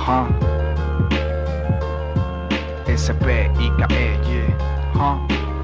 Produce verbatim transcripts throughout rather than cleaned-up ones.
Ajá. S P I K E, yeah. Ajá.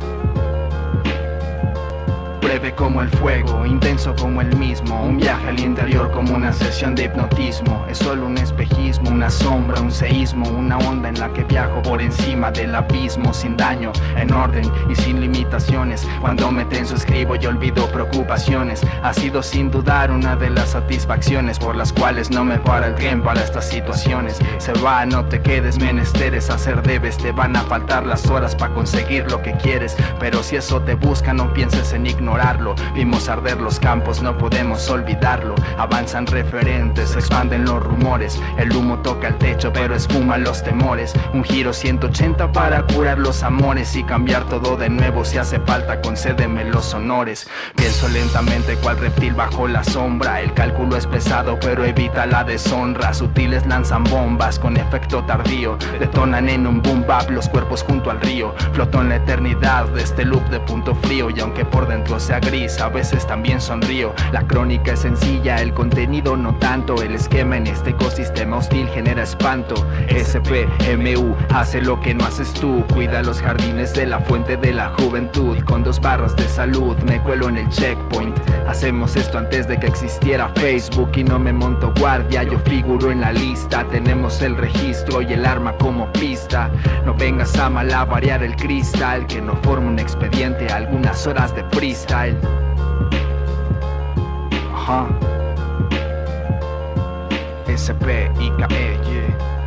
Breve como el fuego, intenso como el mismo. Un viaje al interior como una sesión de hipnotismo. Es solo un espejismo, una sombra, un seísmo. Una onda en la que viajo por encima del abismo. Sin daño, en orden y sin limitaciones. Cuando me tenso escribo y olvido preocupaciones. Ha sido sin dudar una de las satisfacciones por las cuales no me para el tiempo para estas situaciones. Se va, no te quedes, menesteres hacer debes. Te van a faltar las horas para conseguir lo que quieres. Pero si eso te busca, no pienses en ignorar. Vimos arder los campos, no podemos olvidarlo. Avanzan referentes, se expanden los rumores. El humo toca el techo, pero espuma los temores. Un giro ciento ochenta para curar los amores y cambiar todo de nuevo. Si hace falta, concédeme los honores. Pienso lentamente cual reptil bajo la sombra. El cálculo es pesado, pero evita la deshonra. Sutiles lanzan bombas con efecto tardío. Detonan en un boom bap los cuerpos junto al río. Floto en la eternidad de este loop de punto frío. Y aunque por dentro sea gris, a veces también sonrío. La crónica es sencilla, el contenido no tanto. El esquema en este ecosistema hostil genera espanto. S P M U hace lo que no haces tú. Cuida los jardines de la fuente de la juventud. Con dos barras de salud me cuelo en el checkpoint. Hacemos esto antes de que existiera Facebook. Y no me monto guardia, yo figuro en la lista. Tenemos el registro y el arma como pista. No vengas a malabarear el cristal, que no forma un expediente, algunas horas de freestyle. Ajá. S P I K E, yeah.